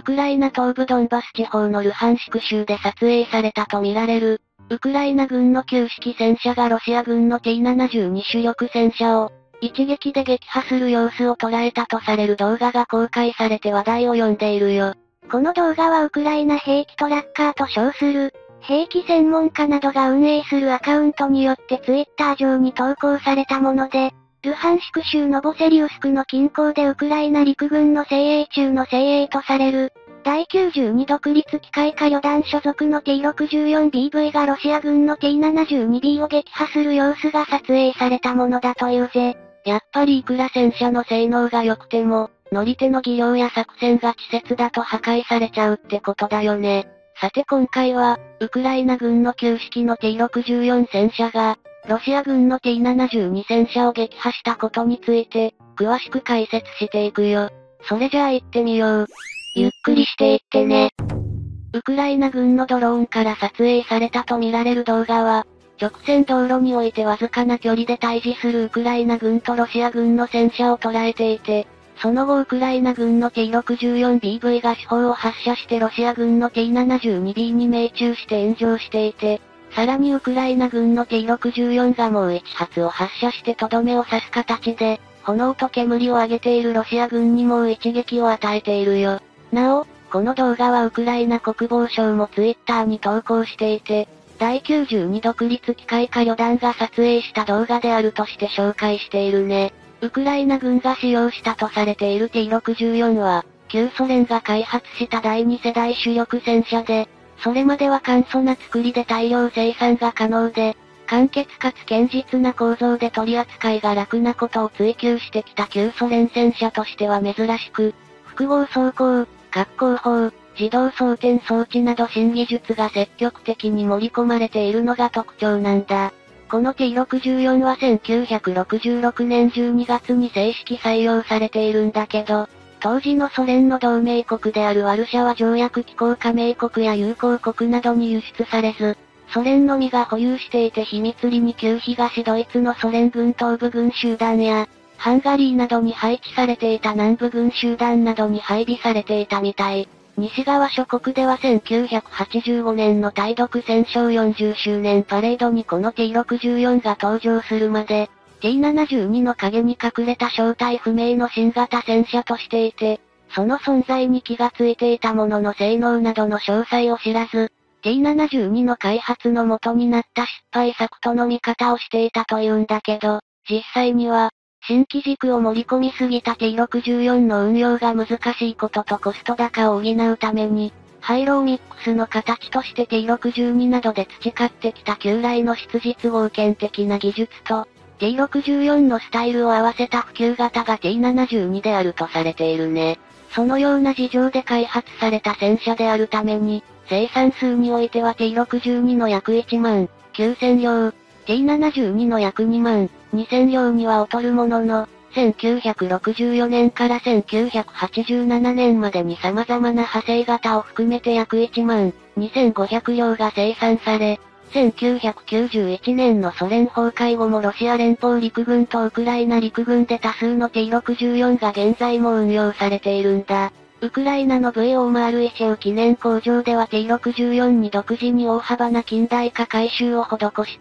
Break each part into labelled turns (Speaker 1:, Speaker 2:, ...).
Speaker 1: ウクライナ東部ドンバス地方のルハンシク州で撮影されたとみられる、ウクライナ軍の旧式戦車がロシア軍の T-72 主力戦車を、一撃で撃破する様子を捉えたとされる動画が公開されて話題を呼んでいるよ。
Speaker 2: この動画はウクライナ兵器トラッカーと称する、兵器専門家などが運営するアカウントによってツイッター上に投稿されたもので、ルハンシク州ノボセリウスクの近郊でウクライナ陸軍の精鋭中の精鋭とされる、第92独立機械化旅団所属の T64BV がロシア軍の T72B を撃破する様子が撮影されたものだというぜ。
Speaker 1: やっぱりいくら戦車の性能が良くても、乗り手の技量や作戦が稚拙だと破壊されちゃうってことだよね。さて今回は、ウクライナ軍の旧式の T64 戦車が、ロシア軍の T72 戦車を撃破したことについて、詳しく解説していくよ。それじゃあ行ってみよう。
Speaker 2: ゆっくりしていってね。
Speaker 1: ウクライナ軍のドローンから撮影されたとみられる動画は、直線道路においてわずかな距離で対峙するウクライナ軍とロシア軍の戦車を捉えていて、その後ウクライナ軍の T64BV が主砲を発射してロシア軍の T72B に命中して炎上していて、さらにウクライナ軍の T64 がもう1発を発射してとどめを刺す形で、炎と煙を上げているロシア軍にもう一撃を与えているよ。なお、この動画はウクライナ国防省もツイッターに投稿していて、第92独立機械化旅団が撮影した動画であるとして紹介しているね。ウクライナ軍が使用したとされている T64 は、旧ソ連が開発した第2世代主力戦車で、それまでは簡素な作りで大量生産が可能で、簡潔かつ堅実な構造で取り扱いが楽なことを追求してきた旧ソ連戦車としては珍しく、複合装甲、滑降砲、自動装填装置など新技術が積極的に盛り込まれているのが特徴なんだ。この T64 は1966年12月に正式採用されているんだけど、当時のソ連の同盟国であるワルシャワ条約機構加盟国や友好国などに輸出されず、ソ連のみが保有していて秘密裏に旧東ドイツのソ連軍東部軍集団や、ハンガリーなどに配置されていた南部軍集団などに配備されていたみたい。西側諸国では1985年の対独戦勝40周年パレードにこの T64 が登場するまで、T72 の影に隠れた正体不明の新型戦車としていて、その存在に気がついていたものの性能などの詳細を知らず、T72 の開発の元になった失敗作との見方をしていたというんだけど、実際には、新機軸を盛り込みすぎた T64 の運用が難しいこととコスト高を補うために、廃炉ミックスの形として T62 などで培ってきた旧来の質実合憲的な技術と、T64 のスタイルを合わせた普及型が T72 であるとされているね。そのような事情で開発された戦車であるために、生産数においては T62 の約1万9000両、T72 の約2万2000両には劣るものの、1964年から1987年までに様々な派生型を含めて約1万2500両が生産され、1991年のソ連崩壊後もロシア連邦陸軍とウクライナ陸軍で多数の T64 が現在も運用されているんだ。ウクライナの VOMR 記念工場では T64 に独自に大幅な近代化改修を施した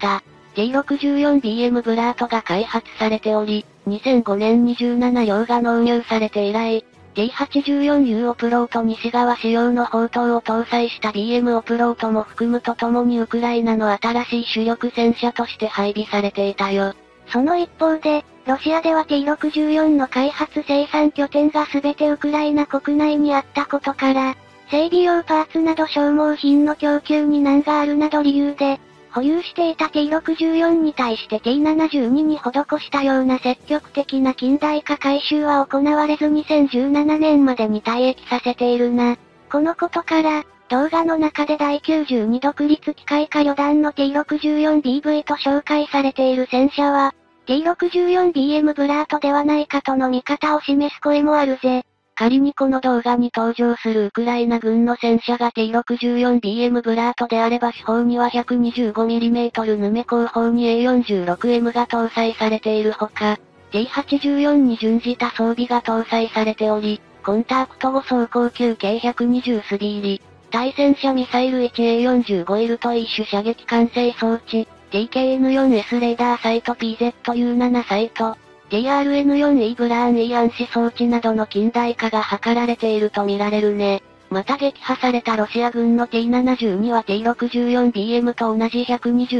Speaker 1: 。T64BM ブラートが開発されており、2005年に17両が納入されて以来、T84U オプロート西側仕様の砲塔を搭載した BM オプロートも含むとともにウクライナの新しい主力戦車として配備されていたよ。
Speaker 2: その一方で、ロシアでは T64 の開発生産拠点が全てウクライナ国内にあったことから、整備用パーツなど消耗品の供給に難があるなど理由で、保有していた T64 に対して T72 に施したような積極的な近代化改修は行われず2017年までに退役させているな。このことから、動画の中で第92独立機械化旅団の T64BV と紹介されている戦車は、T64BM ブラートではないかとの見方を示す声もあるぜ。
Speaker 1: 仮にこの動画に登場するウクライナ軍の戦車が T64BM ブラートであれば主砲には 125mm ヌメ後方に A46M が搭載されているほか、T84 に準じた装備が搭載されており、 コンタクト後走行級計120スビーリ。対戦車ミサイル 1A45 イルトイッシュ射撃管制装置、TKN4S レーダーサイト PZU7 サイト、TRN4E ブラーン E 暗視装置などの近代化が図られていると見られるね。また撃破されたロシア軍の T72 は T64BM と同じ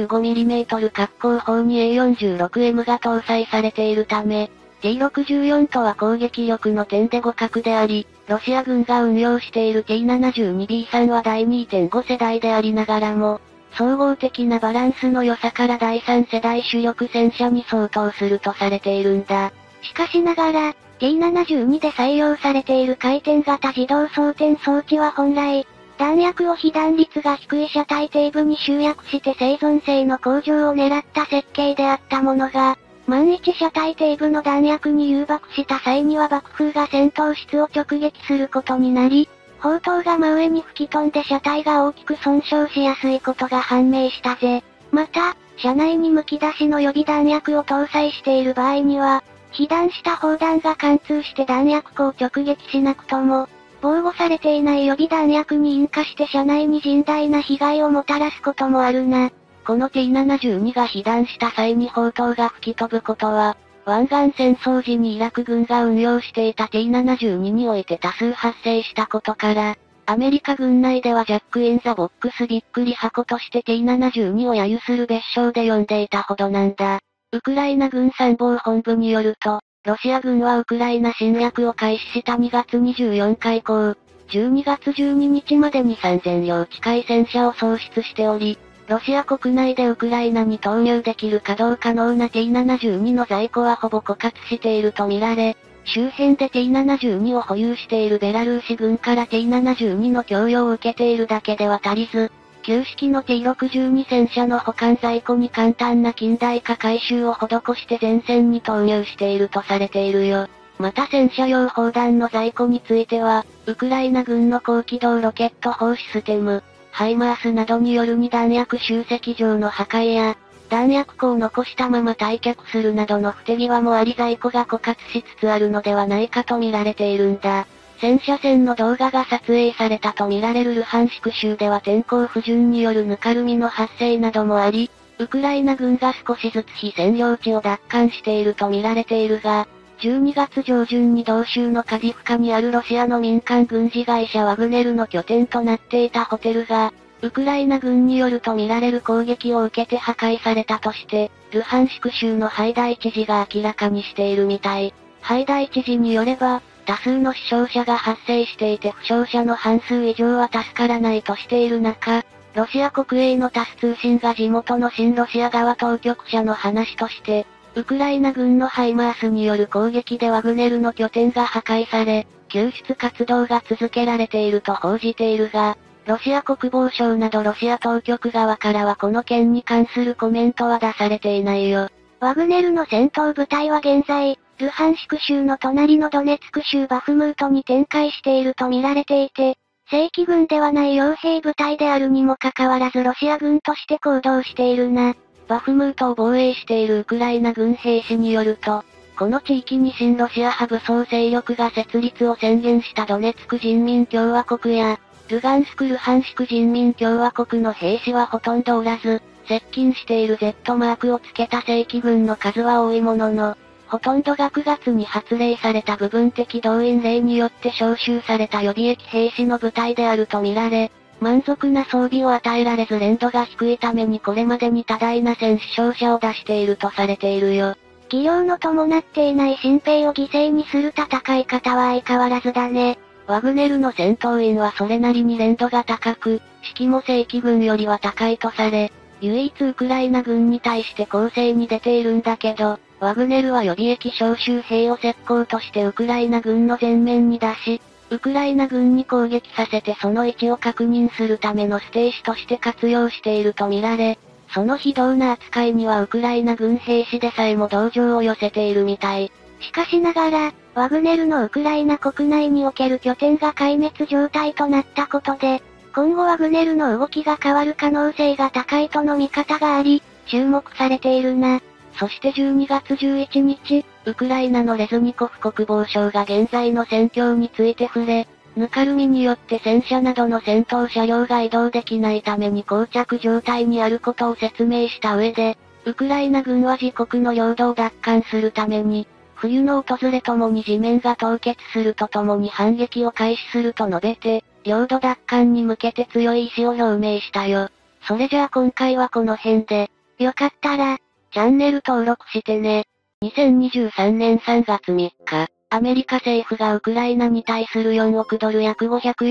Speaker 1: 125mm 滑空砲に A46M が搭載されているため、T64 とは攻撃力の点で互角であり、ロシア軍が運用している T72B3 は第 2.5 世代でありながらも、総合的なバランスの良さから第3世代主力戦車に相当するとされているんだ。
Speaker 2: しかしながら、T72 で採用されている回転型自動装填装置は本来、弾薬を被弾率が低い車体底部に集約して生存性の向上を狙った設計であったものが、万一車体底部の弾薬に誘爆した際には爆風が戦闘室を直撃することになり、砲塔が真上に吹き飛んで車体が大きく損傷しやすいことが判明したぜ。また、車内に剥き出しの予備弾薬を搭載している場合には、被弾した砲弾が貫通して弾薬庫を直撃しなくとも、防護されていない予備弾薬に引火して車内に甚大な被害をもたらすこともあるな。
Speaker 1: この T72 が被弾した際に砲塔が吹き飛ぶことは、湾岸戦争時にイラク軍が運用していた T72 において多数発生したことから、アメリカ軍内ではジャック・イン・ザ・ボックスびっくり箱として T72 を揶揄する別称で呼んでいたほどなんだ。ウクライナ軍参謀本部によると、ロシア軍はウクライナ侵略を開始した2月24日以降、12月12日までに3000両近い戦車を喪失しており、ロシア国内でウクライナに投入できる稼働可能な T72 の在庫はほぼ枯渇しているとみられ、周辺で T72 を保有しているベラルーシ軍から T72 の供与を受けているだけでは足りず、旧式の T62 戦車の保管在庫に簡単な近代化改修を施して前線に投入しているとされているよ。また戦車用砲弾の在庫については、ウクライナ軍の高機動ロケット砲システム、ハイマースなどによる2弾薬集積場の破壊や、弾薬庫を残したまま退却するなどの不手際もあり在庫が枯渇しつつあるのではないかと見られているんだ。戦車戦の動画が撮影されたと見られるルハンシク州では天候不順によるぬかるみの発生などもあり、ウクライナ軍が少しずつ非占領地を奪還していると見られているが、12月上旬に同州のカディフカにあるロシアの民間軍事会社ワグネルの拠点となっていたホテルが、ウクライナ軍によると見られる攻撃を受けて破壊されたとして、ルハンシク州のハイダイ知事が明らかにしているみたい。ハイダイ知事によれば、多数の死傷者が発生していて負傷者の半数以上は助からないとしている中、ロシア国営のタス通信が地元の親ロシア側当局者の話として、ウクライナ軍のハイマースによる攻撃でワグネルの拠点が破壊され、救出活動が続けられていると報じているが、ロシア国防省などロシア当局側からはこの件に関するコメントは出されていないよ。
Speaker 2: ワグネルの戦闘部隊は現在、ルハンシク州の隣のドネツク州バフムートに展開していると見られていて、正規軍ではない傭兵部隊であるにもかかわらずロシア軍として行動しているな。
Speaker 1: バフムートを防衛しているウクライナ軍兵士によると、この地域に親ロシア派武装勢力が設立を宣言したドネツク人民共和国や、ルガンスク・ルハンシク人民共和国の兵士はほとんどおらず、接近している Z マークをつけた正規軍の数は多いものの、ほとんどが9月に発令された部分的動員令によって招集された予備役兵士の部隊であると見られ、満足な装備を与えられず連度が低いためにこれまでに多大な戦死傷者を出しているとされているよ。
Speaker 2: 技量の伴っていない新兵を犠牲にする戦い方は相変わらずだね。
Speaker 1: ワグネルの戦闘員はそれなりに連度が高く、士気も正規軍よりは高いとされ、唯一ウクライナ軍に対して攻勢に出ているんだけど、ワグネルは予備役招集兵を石膏としてウクライナ軍の前面に出し、ウクライナ軍に攻撃させてその位置を確認するためのステージとして活用していると見られ、その非道な扱いにはウクライナ軍兵士でさえも同情を寄せているみたい。
Speaker 2: しかしながら、ワグネルのウクライナ国内における拠点が壊滅状態となったことで、今後ワグネルの動きが変わる可能性が高いとの見方があり、注目されているな。
Speaker 1: そして12月11日、 ウクライナのレズニコフ国防相が現在の戦況について触れ、ぬかるみによって戦車などの戦闘車両が移動できないために膠着状態にあることを説明した上で、ウクライナ軍は自国の領土を奪還するために、冬の訪れともに地面が凍結するとともに反撃を開始すると述べて、領土奪還に向けて強い意志を表明したよ。それじゃあ今回はこの辺で、
Speaker 2: よかったら、
Speaker 1: チャンネル登録してね。2023年3月3日、アメリカ政府がウクライナに対する4億ドル約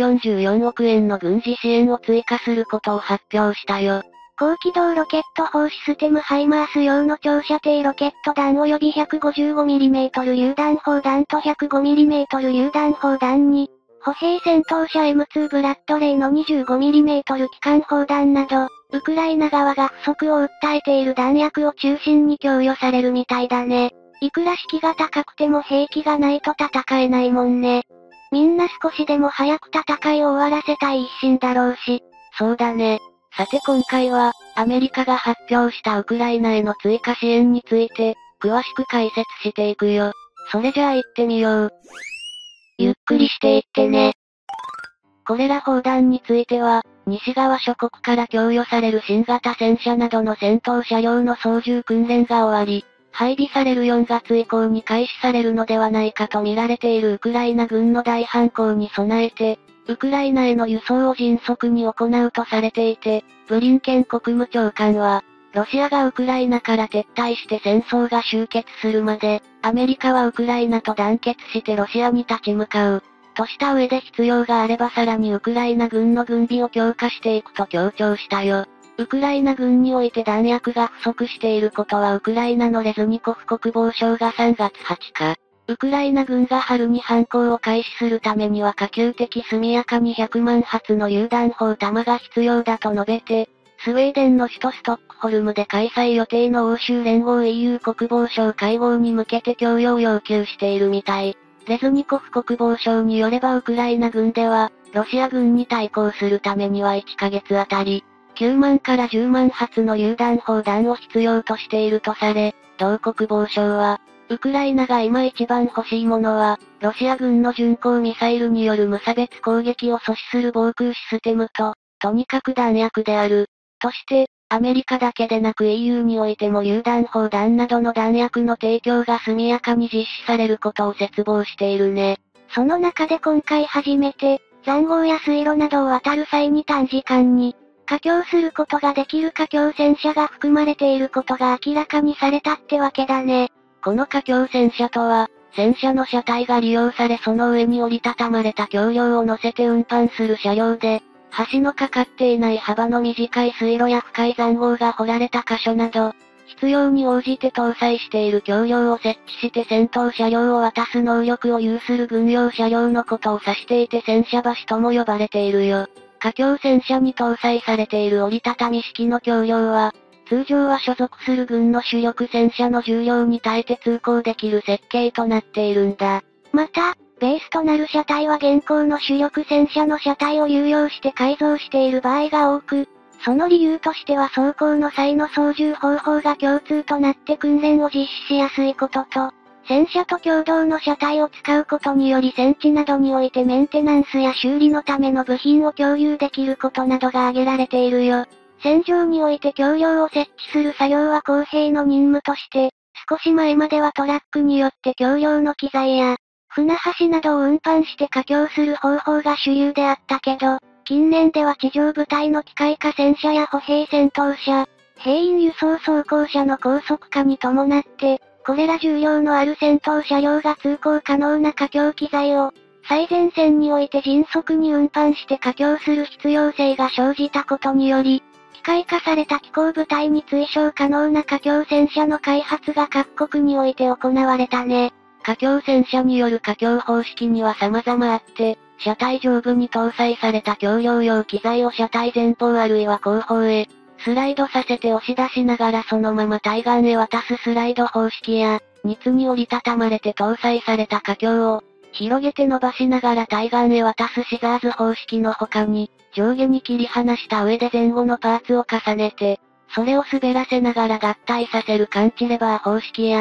Speaker 1: 544億円の軍事支援を追加することを発表したよ。
Speaker 2: 高機動ロケット砲システムハイマース用の長射程ロケット弾及び 155mm 榴弾砲弾と 105mm 榴弾砲弾に、歩兵戦闘車 M2 ブラッドレイの 25mm 機関砲弾など、ウクライナ側が不足を訴えている弾薬を中心に供与されるみたいだね。いくら士気が高くても兵器がないと戦えないもんね。みんな少しでも早く戦いを終わらせたい一心だろうし。
Speaker 1: そうだね。さて今回は、アメリカが発表したウクライナへの追加支援について、詳しく解説していくよ。それじゃあ行ってみよう。ゆっくりしていってね。これら砲弾については、西側諸国から供与される新型戦車などの戦闘車両の操縦訓練が終わり、配備される4月以降に開始されるのではないかと見られているウクライナ軍の大反攻に備えて、ウクライナへの輸送を迅速に行うとされていて、ブリンケン国務長官は、ロシアがウクライナから撤退して戦争が終結するまで、アメリカはウクライナと団結してロシアに立ち向かう。とした上で必要があればさらにウクライナ軍の軍備を強化していくと強調したよ。ウクライナ軍において弾薬が不足していることはウクライナのレズニコフ国防相が3月20日、ウクライナ軍が春に反攻を開始するためには可及的速やかに100万発の榴弾砲弾が必要だと述べて、スウェーデンの首都ストックホルムで開催予定の欧州連合 EU 国防相会合に向けて供与を要求しているみたい。レズニコフ国防相によればウクライナ軍では、ロシア軍に対抗するためには1ヶ月あたり、9万から10万発の榴弾砲弾を必要としているとされ、同国防省は、ウクライナが今一番欲しいものは、ロシア軍の巡航ミサイルによる無差別攻撃を阻止する防空システムと、とにかく弾薬である。として、アメリカだけでなく EU においても榴弾砲弾などの弾薬の提供が速やかに実施されることを切望しているね。
Speaker 2: その中で今回初めて、塹壕や水路などを渡る際に短時間に、架橋することができる架橋戦車が含まれていることが明らかにされたってわけだね。
Speaker 1: この架橋戦車とは、戦車の車体が利用されその上に折りたたまれた橋梁を乗せて運搬する車両で、橋のかかっていない幅の短い水路や深い塹壕が掘られた箇所など、必要に応じて搭載している橋梁を設置して戦闘車両を渡す能力を有する軍用車両のことを指していて戦車橋とも呼ばれているよ。架橋戦車に搭載されている折りたたみ式の橋梁は、通常は所属する軍の主力戦車の重量に耐えて通行できる設計となっているんだ。
Speaker 2: また、ベースとなる車体は現行の主力戦車の車体を有用して改造している場合が多く、その理由としては走行の際の操縦方法が共通となって訓練を実施しやすいことと、戦車と共同の車体を使うことにより戦地などにおいてメンテナンスや修理のための部品を共有できることなどが挙げられているよ。戦場において橋梁を設置する作業は公兵の任務として、少し前まではトラックによって橋梁の機材や、船橋などを運搬して架橋する方法が主流であったけど、近年では地上部隊の機械化戦車や歩兵戦闘車、兵員輸送装甲車の高速化に伴って、これら重量のある戦闘車両が通行可能な架橋機材を、最前線において迅速に運搬して架橋する必要性が生じたことにより、機械化された機甲部隊に追従可能な架橋戦車の開発が各国において行われたね。
Speaker 1: 架橋戦車による架橋方式には様々あって、車体上部に搭載された橋梁用機材を車体前方あるいは後方へ、スライドさせて押し出しながらそのまま対岸へ渡すスライド方式や、2つに折りたたまれて搭載された架橋を、広げて伸ばしながら対岸へ渡すシザーズ方式の他に、上下に切り離した上で前後のパーツを重ねて、それを滑らせながら合体させる感知レバー方式や、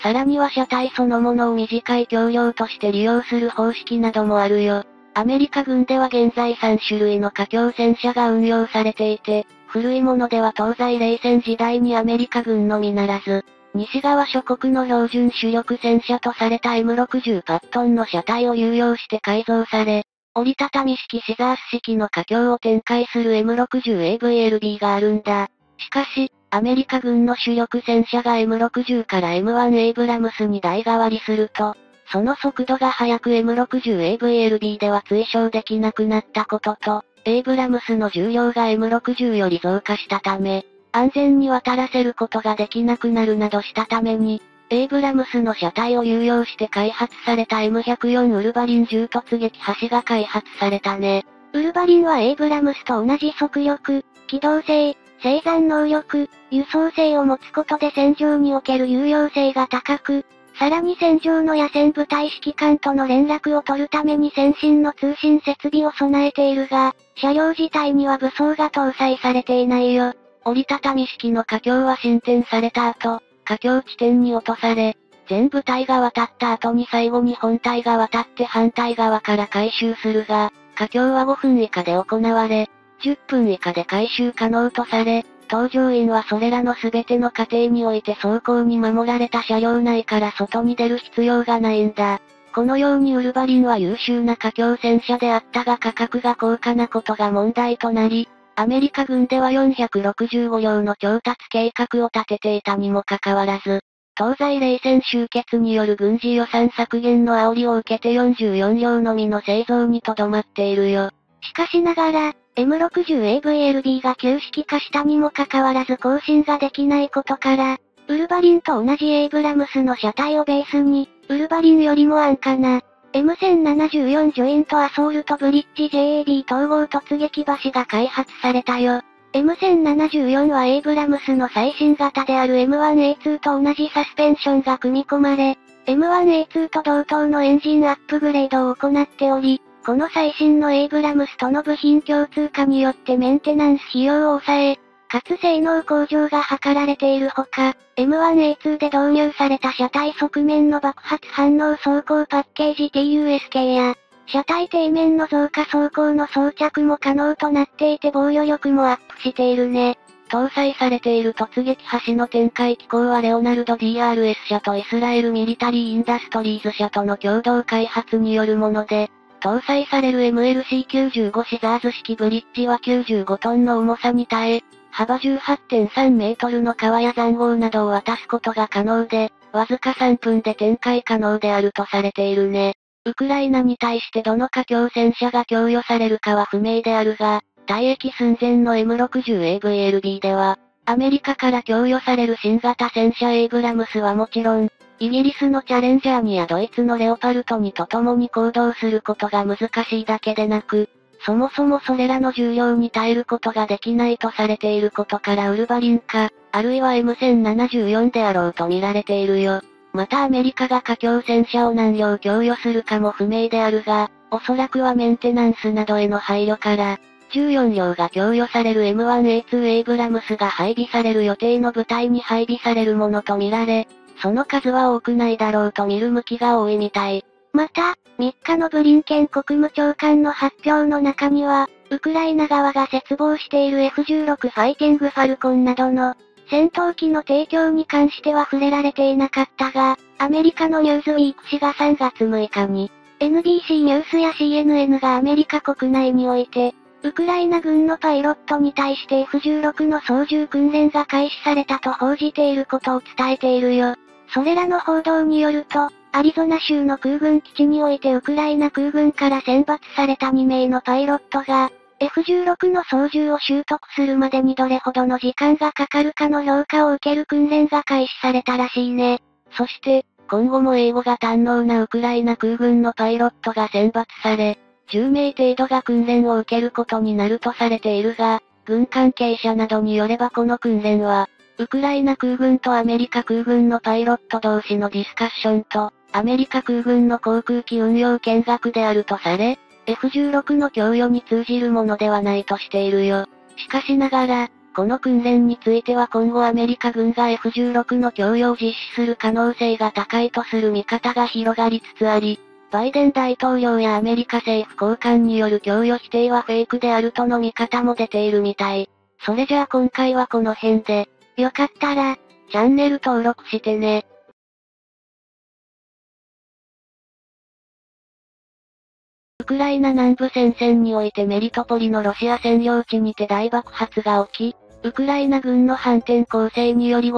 Speaker 1: さらには車体そのものを短い橋梁として利用する方式などもあるよ。アメリカ軍では現在3種類の架橋戦車が運用されていて、古いものでは東西冷戦時代にアメリカ軍のみならず、西側諸国の標準主力戦車とされた M60 パットンの車体を有用して改造され、折りたたみ式シザース式の架橋を展開する M60AVLB があるんだ。しかし、アメリカ軍の主力戦車が M60 から M1 エイブラムスに代替わりすると、その速度が速く M60AVLB では追衝できなくなったことと、エイブラムスの重量が M60 より増加したため、安全に渡らせることができなくなるなどしたために、エイブラムスの車体を有用して開発された M104 ウルヴァリン銃突撃橋が開発されたね。
Speaker 2: ウルヴァリンはエイブラムスと同じ速力、機動性、生産能力、輸送性を持つことで戦場における有用性が高く、さらに戦場の野戦部隊指揮官との連絡を取るために先進の通信設備を備えているが、車両自体には武装が搭載されていないよ。
Speaker 1: 折りたたみ式の架橋は進展された後、架橋地点に落とされ、全部隊が渡った後に最後に本隊が渡って反対側から回収するが、架橋は5分以下で行われ、10分以下で回収可能とされ、搭乗員はそれらの全ての過程において走行に守られた車両内から外に出る必要がないんだ。このようにウルヴァリンは優秀な架橋戦車であったが価格が高価なことが問題となり、アメリカ軍では465両の調達計画を立てていたにもかかわらず、東西冷戦終結による軍事予算削減の煽りを受けて44両のみの製造にとどまっているよ。
Speaker 2: しかしながら、M60AVLB が旧式化したにもかかわらず更新ができないことから、ウルヴァリンと同じエイブラムスの車体をベースに、ウルヴァリンよりも安価な、M1074 ジョイントアソールトブリッジ JAB 統合突撃橋が開発されたよ。M1074 はエイブラムスの最新型である M1A2 と同じサスペンションが組み込まれ、M1A2 と同等のエンジンアップグレードを行っており、この最新のエイブラムスとの部品共通化によってメンテナンス費用を抑え、かつ性能向上が図られているほか、M1A2 で導入された車体側面の爆発反応走行パッケージ TUSK や、車体底面の増加走行の装着も可能となっていて防御力もアップしているね。
Speaker 1: 搭載されている突撃橋の展開機構はレオナルド DRS 社とイスラエルミリタリーインダストリーズ社との共同開発によるもので、搭載される MLC95 シザーズ式ブリッジは95トンの重さに耐え、幅 18.3 メートルの川や塹壕などを渡すことが可能で、わずか3分で展開可能であるとされているね。ウクライナに対してどの架橋戦車が供与されるかは不明であるが、退役寸前の M60AVLB では、アメリカから供与される新型戦車エイブラムスはもちろん、イギリスのチャレンジャーにやドイツのレオパルトにと共に行動することが難しいだけでなく、そもそもそれらの重量に耐えることができないとされていることからウルヴァリンか、あるいは M1074 であろうと見られているよ。またアメリカが架橋戦車を何両供与するかも不明であるが、おそらくはメンテナンスなどへの配慮から、14両が供与される M1A2 エイブラムスが配備される予定の部隊に配備されるものとみられ、その数は多くないだろうと見る向きが多いみたい。
Speaker 2: また、3日のブリンケン国務長官の発表の中には、ウクライナ側が切望している F16 ファイティングファルコンなどの戦闘機の提供に関しては触れられていなかったが、アメリカのニューズウィーク誌が3月6日に、NBC ニュースや CNN がアメリカ国内において、ウクライナ軍のパイロットに対して F16 の操縦訓練が開始されたと報じていることを伝えているよ。それらの報道によると、アリゾナ州の空軍基地においてウクライナ空軍から選抜された2名のパイロットが、F16 の操縦を習得するまでにどれほどの時間がかかるかの評価を受ける訓練が開始されたらしいね。
Speaker 1: そして、今後も英語が堪能なウクライナ空軍のパイロットが選抜され、10名程度が訓練を受けることになるとされているが、軍関係者などによればこの訓練は、ウクライナ空軍とアメリカ空軍のパイロット同士のディスカッションと、アメリカ空軍の航空機運用見学であるとされ、F16 の供与に通じるものではないとしているよ。しかしながら、 この訓練については今後アメリカ軍が F-16 の供与を実施する可能性が高いとする見方が広がりつつあり、バイデン大統領やアメリカ政府高官による供与否定はフェイクであるとの見方も出ているみたい。それじゃあ今回はこの辺で、
Speaker 2: よかったら、
Speaker 1: チャンネル登録してね。ウクライナ南部戦線においてメリトポリのロシア占領地にて大爆発が起き、ウクライナ軍の反転攻勢により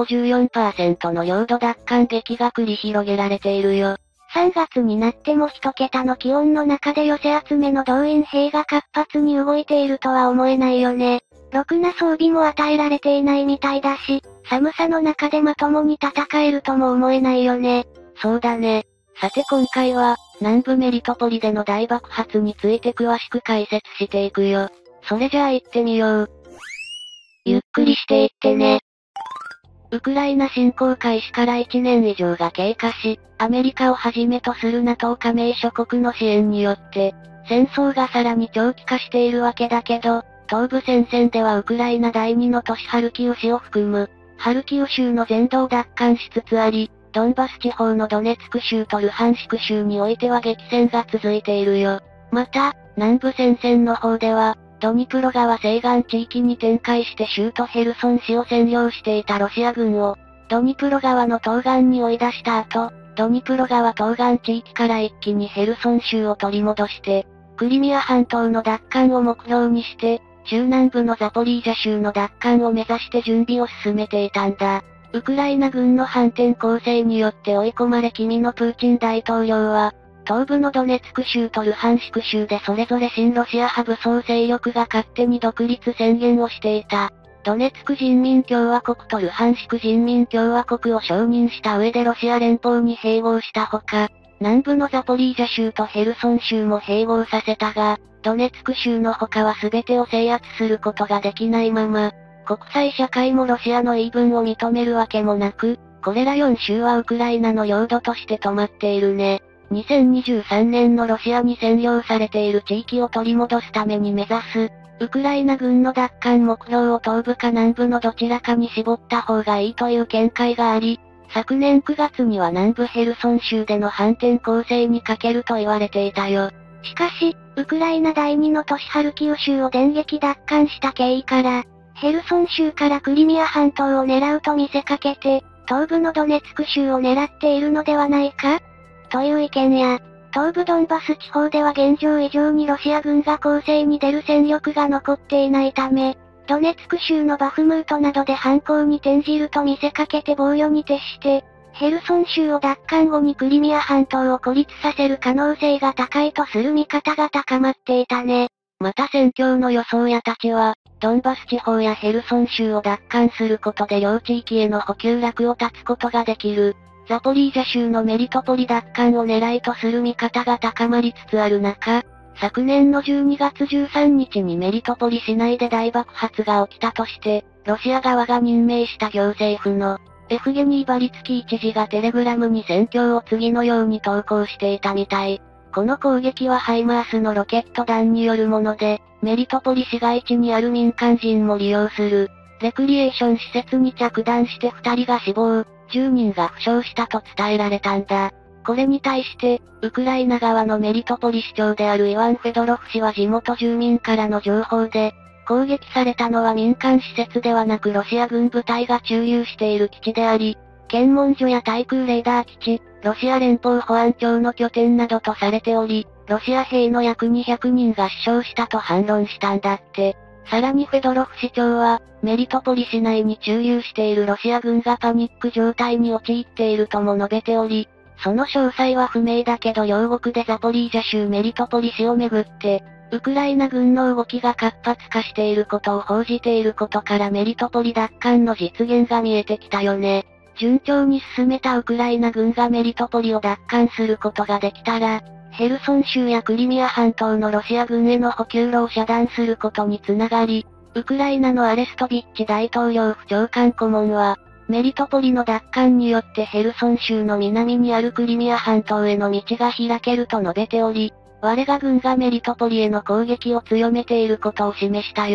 Speaker 1: 54% の領土奪還劇が繰り広げられているよ。
Speaker 2: 3月になっても一桁の気温の中で寄せ集めの動員兵が活発に動いているとは思えないよね。ろくな装備も与えられていないみたいだし、寒さの中でまともに戦えるとも思えないよね。
Speaker 1: そうだね。さて今回は、南部メリトポリでの大爆発について詳しく解説していくよ。それじゃあ行ってみよう。
Speaker 2: ゆっくりしていってね。
Speaker 1: ウクライナ侵攻開始から1年以上が経過し、アメリカをはじめとする NATO 加盟諸国の支援によって、戦争がさらに長期化しているわけだけど、東部戦線ではウクライナ第2の都市ハルキウ市を含む、ハルキウ州の全土を奪還しつつあり、ドンバス地方のドネツク州とルハンシク州においては激戦が続いているよ。また、南部戦線の方では、ドニプロ川西岸地域に展開して州都ヘルソン市を占領していたロシア軍を、ドニプロ川の東岸に追い出した後、ドニプロ川東岸地域から一気にヘルソン州を取り戻して、クリミア半島の奪還を目標にして、中南部のザポリージャ州の奪還を目指して準備を進めていたんだ。ウクライナ軍の反転攻勢によって追い込まれ君のプーチン大統領は、東部のドネツク州とルハンシク州でそれぞれ親ロシア派武装勢力が勝手に独立宣言をしていた。ドネツク人民共和国とルハンシク人民共和国を承認した上でロシア連邦に併合したほか、南部のザポリージャ州とヘルソン州も併合させたが、ドネツク州の他は全てを制圧することができないまま、国際社会もロシアの言い分を認めるわけもなく、これら4州はウクライナの領土として止まっているね。2023年のロシアに占領されている地域を取り戻すために目指す、ウクライナ軍の奪還目標を東部か南部のどちらかに絞った方がいいという見解があり、昨年9月には南部ヘルソン州での反転攻勢にかけると言われていたよ。
Speaker 2: しかし、ウクライナ第2の都市ハルキウ州を電撃奪還した経緯から、ヘルソン州からクリミア半島を狙うと見せかけて、東部のドネツク州を狙っているのではないかという意見や、東部ドンバス地方では現状以上にロシア軍が攻勢に出る戦力が残っていないため、ドネツク州のバフムートなどで反攻に転じると見せかけて防御に徹して、ヘルソン州を奪還後にクリミア半島を孤立させる可能性が高いとする見方が高まっていたね。
Speaker 1: また戦況の予想屋たちは、ドンバス地方やヘルソン州を奪還することで両地域への補給絡を断つことができる。ザポリージャ州のメリトポリ奪還を狙いとする見方が高まりつつある中、昨年の12月13日にメリトポリ市内で大爆発が起きたとして、ロシア側が任命した行政府の、エフゲニー・バリツキー知事がテレグラムに戦況を次のように投稿していたみたい。この攻撃はハイマースのロケット弾によるもので、メリトポリ市街地にある民間人も利用する、レクリエーション施設に着弾して2人が死亡、10人が負傷したと伝えられたんだ。これに対して、ウクライナ側のメリトポリ市長であるイワン・フェドロフ氏は地元住民からの情報で、攻撃されたのは民間施設ではなくロシア軍部隊が駐留している基地であり、検問所や対空レーダー基地、ロシア連邦保安庁の拠点などとされており、ロシア兵の約200人が死傷したと反論したんだって。さらにフェドロフ市長は、メリトポリ市内に駐留しているロシア軍がパニック状態に陥っているとも述べており、その詳細は不明だけど両国でザポリージャ州メリトポリ市をめぐって、ウクライナ軍の動きが活発化していることを報じていることからメリトポリ奪還の実現が見えてきたよね。順調に進めたウクライナ軍がメリトポリを奪還することができたら、ヘルソン州やクリミア半島のロシア軍への補給路を遮断することにつながり、ウクライナのアレストビッチ大統領府長官顧問は、メリトポリの奪還によってヘルソン州の南にあるクリミア半島への道が開けると述べており、我が軍がメリトポリへの攻撃を強めていることを示したよ。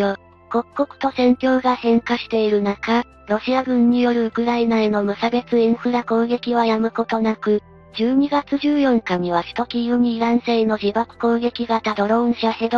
Speaker 1: 刻々と戦況が変化している中、ロシア軍によるウクライナへの無差別インフラ攻撃は止むことなく、12月14日には首都キーウにイラン製の自爆攻撃型ドローンシャヘド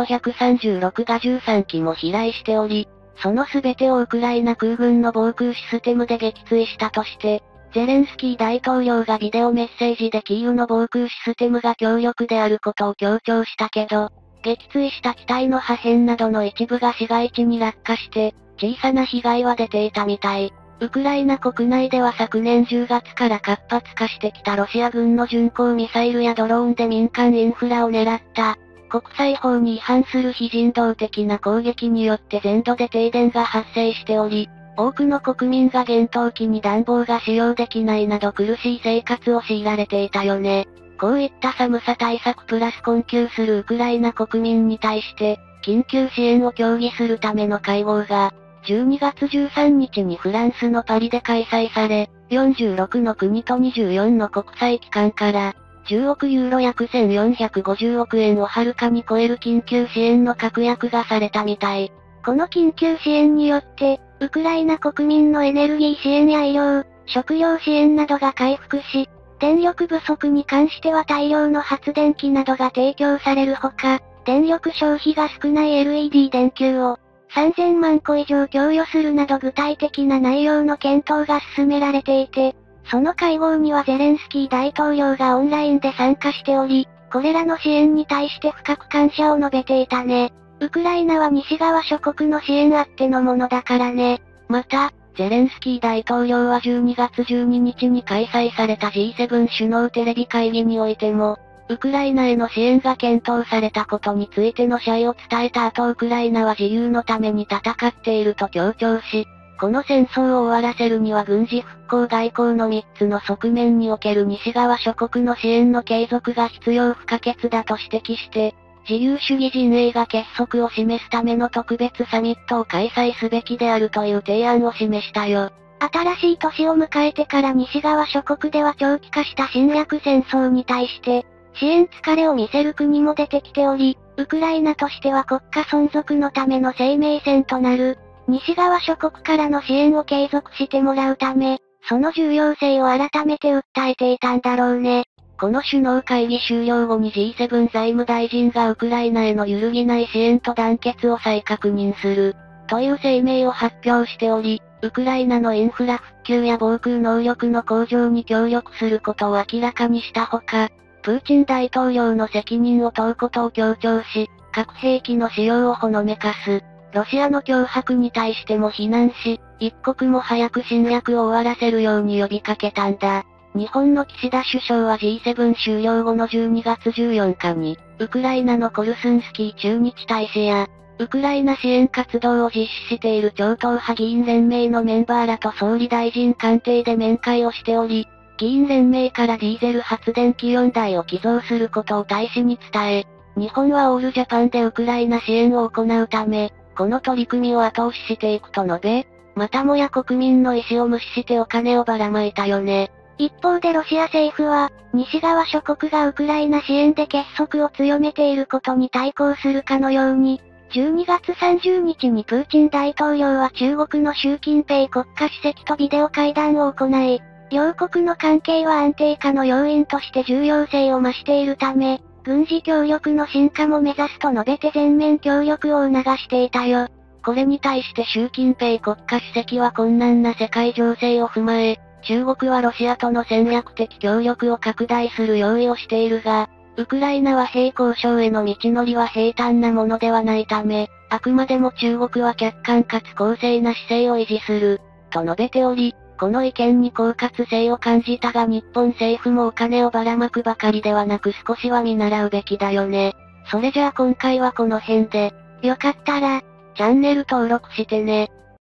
Speaker 1: 136が13機も飛来しており、その全てをウクライナ空軍の防空システムで撃墜したとして、ゼレンスキー大統領がビデオメッセージでキーウの防空システムが強力であることを強調したけど、撃墜した機体の破片などの一部が市街地に落下して、小さな被害は出ていたみたい。ウクライナ国内では昨年10月から活発化してきたロシア軍の巡航ミサイルやドローンで民間インフラを狙った、国際法に違反する非人道的な攻撃によって全土で停電が発生しており、多くの国民が厳冬期に暖房が使用できないなど苦しい生活を強いられていたよね。こういった寒さ対策プラス困窮するウクライナ国民に対して、緊急支援を協議するための会合が、12月13日にフランスのパリで開催され、46の国と24の国際機関から、10億ユーロ約1450億円をはるかに超える緊急支援の確約がされたみたい。
Speaker 2: この緊急支援によって、ウクライナ国民のエネルギー支援や医療、食料支援などが回復し、電力不足に関しては大量の発電機などが提供されるほか、電力消費が少ない LED 電球を3000万個以上供与するなど具体的な内容の検討が進められていて、その会合にはゼレンスキー大統領がオンラインで参加しており、これらの支援に対して深く感謝を述べていたね。ウクライナは西側諸国の支援あってのものだからね。
Speaker 1: また、ゼレンスキー大統領は12月12日に開催された G7 首脳テレビ会議においても、ウクライナへの支援が検討されたことについての謝意を伝えた後ウクライナは自由のために戦っていると強調し、この戦争を終わらせるには軍事復興外交の3つの側面における西側諸国の支援の継続が必要不可欠だと指摘して、自由主義陣営が結束を示すための特別サミットを開催すべきであるという提案を示したよ。
Speaker 2: 新しい年を迎えてから西側諸国では長期化した侵略戦争に対して、支援疲れを見せる国も出てきており、ウクライナとしては国家存続のための生命線となる、西側諸国からの支援を継続してもらうため、その重要性を改めて訴えていたんだろうね。
Speaker 1: この首脳会議終了後に G7 財務大臣がウクライナへの揺るぎない支援と団結を再確認する、という声明を発表しており、ウクライナのインフラ復旧や防空能力の向上に協力することを明らかにしたほか、プーチン大統領の責任を問うことを強調し、核兵器の使用をほのめかす。ロシアの脅迫に対しても非難し、一刻も早く侵略を終わらせるように呼びかけたんだ。日本の岸田首相は G7 終了後の12月14日に、ウクライナのコルスンスキー駐日大使や、ウクライナ支援活動を実施している超党派議員連盟のメンバーらと総理大臣官邸で面会をしており、議員連盟からディーゼル発電機4台を寄贈することを大使に伝え、日本はオールジャパンでウクライナ支援を行うため、この取り組みを後押ししていくと述べ、またもや国民の意思を無視してお金をばらまいたよね。
Speaker 2: 一方でロシア政府は、西側諸国がウクライナ支援で結束を強めていることに対抗するかのように、12月30日にプーチン大統領は中国の習近平国家主席とビデオ会談を行い、両国の関係は安定化の要因として重要性を増しているため、軍事協力の深化も目指すと述べて全面協力を促していたよ。
Speaker 1: これに対して習近平国家主席は困難な世界情勢を踏まえ、中国はロシアとの戦略的協力を拡大する用意をしているが、ウクライナ和平交渉への道のりは平坦なものではないため、あくまでも中国は客観かつ公正な姿勢を維持する、と述べており、この意見に狡猾性を感じたが日本政府もお金をばらまくばかりではなく少しは見習うべきだよね。それじゃあ今回はこの辺で、
Speaker 2: よかったら、
Speaker 1: チャンネル登録してね。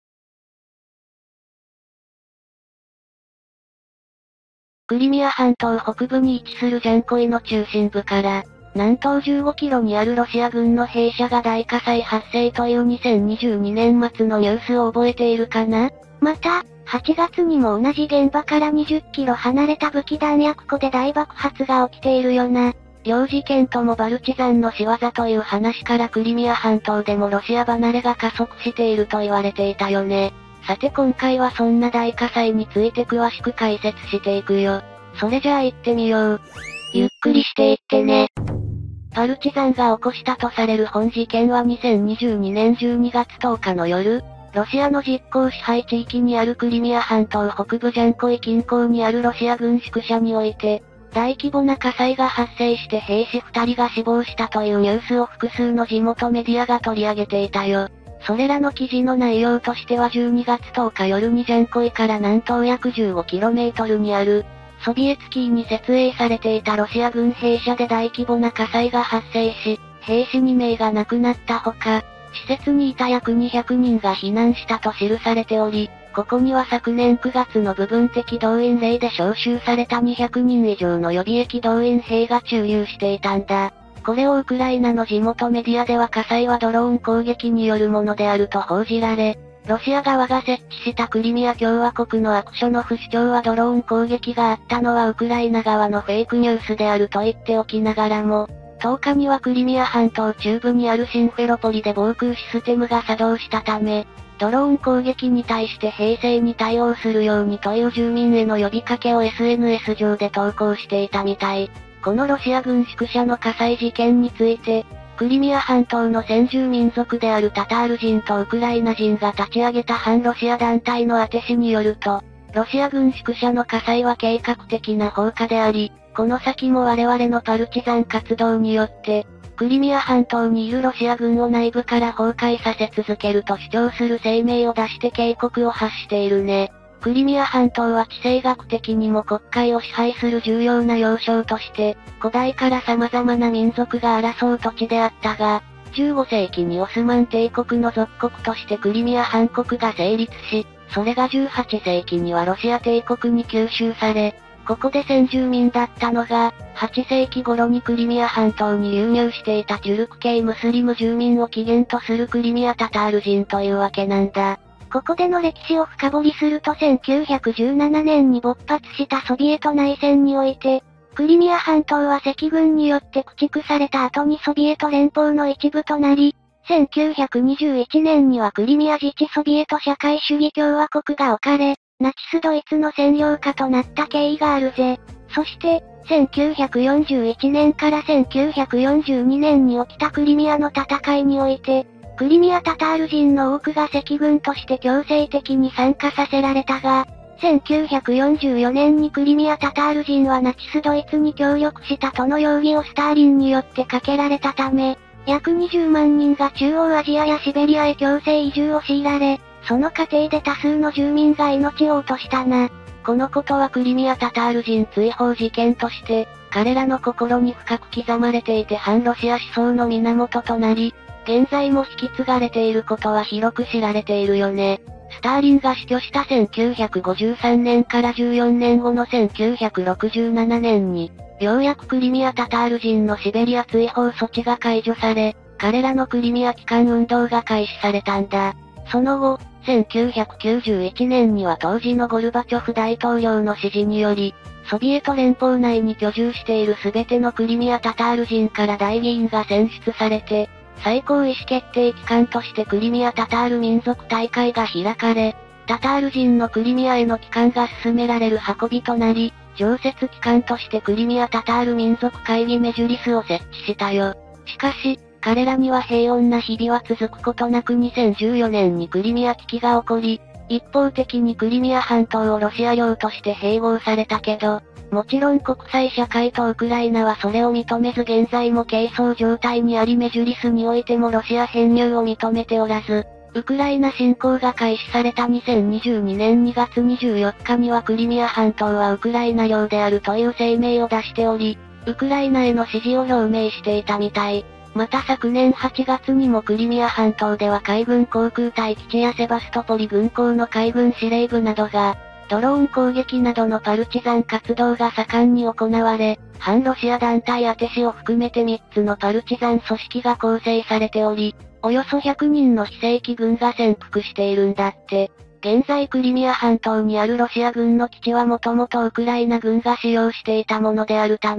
Speaker 1: クリミア半島北部に位置するジャンコイの中心部から、南東15キロにあるロシア軍の兵舎が大火災発生という2022年末のニュースを覚えているかな？
Speaker 2: また、8月にも同じ現場から20キロ離れた武器弾薬庫で大爆発が起きているよな。
Speaker 1: 両事件ともバルチザンの仕業という話からクリミア半島でもロシア離れが加速していると言われていたよね。さて今回はそんな大火災について詳しく解説していくよ。それじゃあ行ってみよう。
Speaker 2: ゆっくりしていってね。
Speaker 1: パルチザンが起こしたとされる本事件は2022年12月10日の夜、ロシアの実効支配地域にあるクリミア半島北部ジャンコイ近郊にあるロシア軍宿舎において、大規模な火災が発生して兵士2人が死亡したというニュースを複数の地元メディアが取り上げていたよ。それらの記事の内容としては12月10日夜にジャンコイから南東約 15km にある、ソビエツキーに設営されていたロシア軍兵舎で大規模な火災が発生し、兵士2名が亡くなったほか、施設にいた約200人が避難したと記されており、ここには昨年9月の部分的動員令で招集された200人以上の予備役動員兵が駐留していたんだ。これをウクライナの地元メディアでは火災はドローン攻撃によるものであると報じられ、ロシア側が設置したクリミア共和国のアクショノフ首長はドローン攻撃があったのはウクライナ側のフェイクニュースであると言っておきながらも、10日にはクリミア半島中部にあるシンフェロポリで防空システムが作動したため、ドローン攻撃に対して平静に対応するようにという住民への呼びかけを SNS 上で投稿していたみたい。このロシア軍宿舎の火災事件について、クリミア半島の先住民族であるタタール人とウクライナ人が立ち上げた反ロシア団体の当てしによると、ロシア軍宿舎の火災は計画的な放火であり、この先も我々のパルチザン活動によって、クリミア半島にいるロシア軍を内部から崩壊させ続けると主張する声明を出して警告を発しているね。クリミア半島は地政学的にも黒海を支配する重要な要衝として、古代から様々な民族が争う土地であったが、15世紀にオスマン帝国の属国としてクリミア半国が成立し、それが18世紀にはロシア帝国に吸収され、ここで先住民だったのが、8世紀頃にクリミア半島に流入していたチュルク系ムスリム住民を起源とするクリミアタタール人というわけなんだ。
Speaker 2: ここでの歴史を深掘りすると1917年に勃発したソビエト内戦において、クリミア半島は赤軍によって駆逐された後にソビエト連邦の一部となり、1921年にはクリミア自治ソビエト社会主義共和国が置かれ、ナチスドイツの占領下となった経緯があるぜ。そして、1941年から1942年に起きたクリミアの戦いにおいて、クリミアタタール人の多くが赤軍として強制的に参加させられたが、1944年にクリミアタタール人はナチスドイツに協力したとの容疑をスターリンによってかけられたため、約20万人が中央アジアやシベリアへ強制移住を強いられ、その過程で多数の住民が命を落としたな。
Speaker 1: このことはクリミアタタール人追放事件として、彼らの心に深く刻まれていて反ロシア思想の源となり、現在も引き継がれていることは広く知られているよね。スターリンが死去した1953年から14年後の1967年に、ようやくクリミアタタール人のシベリア追放措置が解除され、彼らのクリミア帰還運動が開始されたんだ。その後、1991年には当時のゴルバチョフ大統領の指示により、ソビエト連邦内に居住しているすべてのクリミアタタール人から代議員が選出されて、最高意思決定機関としてクリミアタタール民族大会が開かれ、タタール人のクリミアへの帰還が進められる運びとなり、常設機関としてクリミアタタール民族会議メジュリスを設置したよ。しかし、彼らには平穏な日々は続くことなく2014年にクリミア危機が起こり、一方的にクリミア半島をロシア領として併合されたけど、もちろん国際社会とウクライナはそれを認めず現在も係争状態にありメジュリスにおいてもロシア編入を認めておらず、ウクライナ侵攻が開始された2022年2月24日にはクリミア半島はウクライナ領であるという声明を出しており、ウクライナへの支持を表明していたみたい。また昨年8月にもクリミア半島では海軍航空隊基地やセバストポリ軍港の海軍司令部などが、ドローン攻撃などのパルチザン活動が盛んに行われ、反ロシア団体アテシを含めて3つのパルチザン組織が構成されており、およそ100人の非正規軍が潜伏しているんだって。現在クリミア半島にあるロシア軍の基地はもともとウクライナ軍が使用していたものであるため、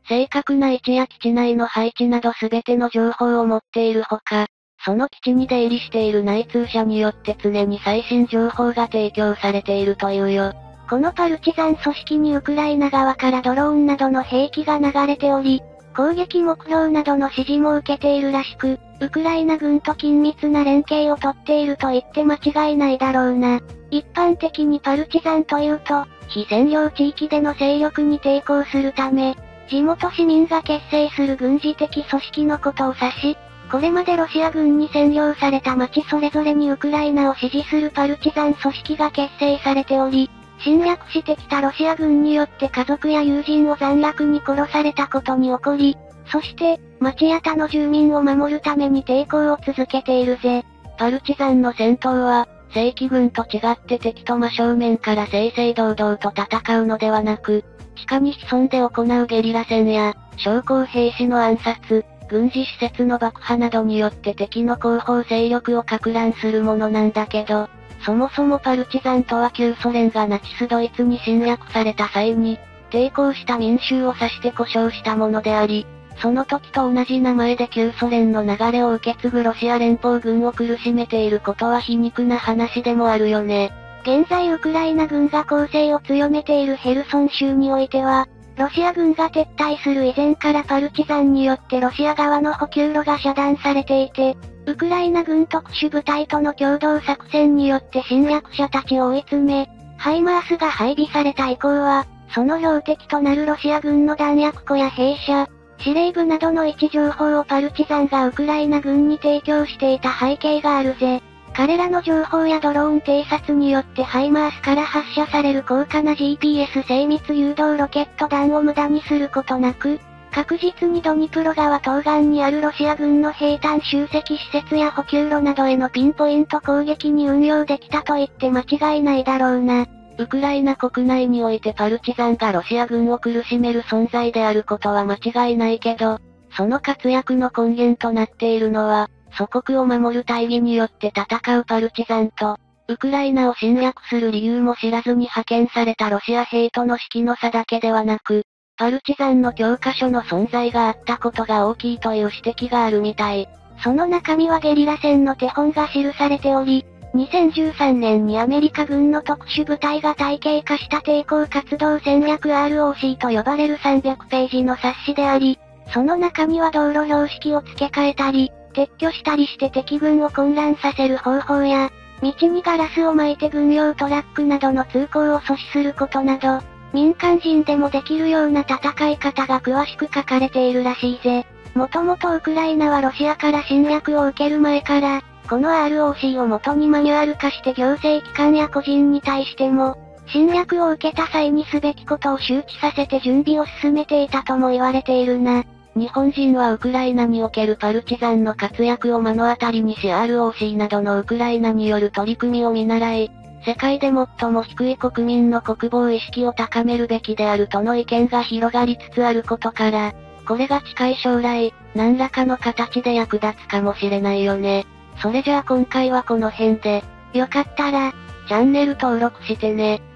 Speaker 1: 正確な位置や基地内の配置など全ての情報を持っているほか、その基地に出入りしている内通者によって常に最新情報が提供されているというよ。
Speaker 2: このパルチザン組織にウクライナ側からドローンなどの兵器が流れており、攻撃目標などの指示も受けているらしく、ウクライナ軍と緊密な連携をとっていると言って間違いないだろうな。一般的にパルチザンというと、非占領地域での勢力に抵抗するため、地元市民が結成する軍事的組織のことを指し、これまでロシア軍に占領された町それぞれにウクライナを支持するパルチザン組織が結成されており、侵略してきたロシア軍によって家族や友人を残虐に殺されたことに起こり、そして、町や他の住民を守るために抵抗を続けているぜ。
Speaker 1: パルチザンの戦闘は、正規軍と違って敵と真正面から正々堂々と戦うのではなく、地下に潜んで行うゲリラ戦や、将校兵士の暗殺、軍事施設の爆破などによって敵の後方勢力を撹乱するものなんだけど、そもそもパルチザンとは旧ソ連がナチスドイツに侵略された際に、抵抗した民衆を指して呼称したものであり、その時と同じ名前で旧ソ連の流れを受け継ぐロシア連邦軍を苦しめていることは皮肉な話でもあるよね。
Speaker 2: 現在ウクライナ軍が攻勢を強めているヘルソン州においては、ロシア軍が撤退する以前からパルチザンによってロシア側の補給路が遮断されていて、ウクライナ軍特殊部隊との共同作戦によって侵略者たちを追い詰め、ハイマースが配備された以降は、その標的となるロシア軍の弾薬庫や兵舎、司令部などの位置情報をパルチザンがウクライナ軍に提供していた背景があるぜ。彼らの情報やドローン偵察によってハイマースから発射される高価な GPS 精密誘導ロケット弾を無駄にすることなく、確実にドニプロ川東岸にあるロシア軍の兵站集積施設や補給路などへのピンポイント攻撃に運用できたと言って間違いないだろうな。
Speaker 1: ウクライナ国内においてパルチザンがロシア軍を苦しめる存在であることは間違いないけど、その活躍の根源となっているのは、祖国を守る大義によって戦うパルチザンと、ウクライナを侵略する理由も知らずに派遣されたロシア兵との士気の差だけではなく、パルチザンの教科書の存在があったことが大きいという指摘があるみたい。
Speaker 2: その中身はゲリラ戦の手本が記されており、2013年にアメリカ軍の特殊部隊が体系化した抵抗活動戦略 ROC と呼ばれる300ページの冊子であり、その中には道路標識を付け替えたり、撤去したりして敵軍を混乱させる方法や、道にガラスを巻いて軍用トラックなどの通行を阻止することなど、民間人でもできるような戦い方が詳しく書かれているらしいぜ。もともとウクライナはロシアから侵略を受ける前から、この ROC を元にマニュアル化して行政機関や個人に対しても、侵略を受けた際にすべきことを周知させて準備を進めていたとも言われているな。
Speaker 1: 日本人はウクライナにおけるパルチザンの活躍を目の当たりにし ROC などのウクライナによる取り組みを見習い、世界で最も低い国民の国防意識を高めるべきであるとの意見が広がりつつあることから、これが近い将来、何らかの形で役立つかもしれないよね。それじゃあ今回はこの辺で、
Speaker 2: よかったら、
Speaker 1: チャンネル登録してね。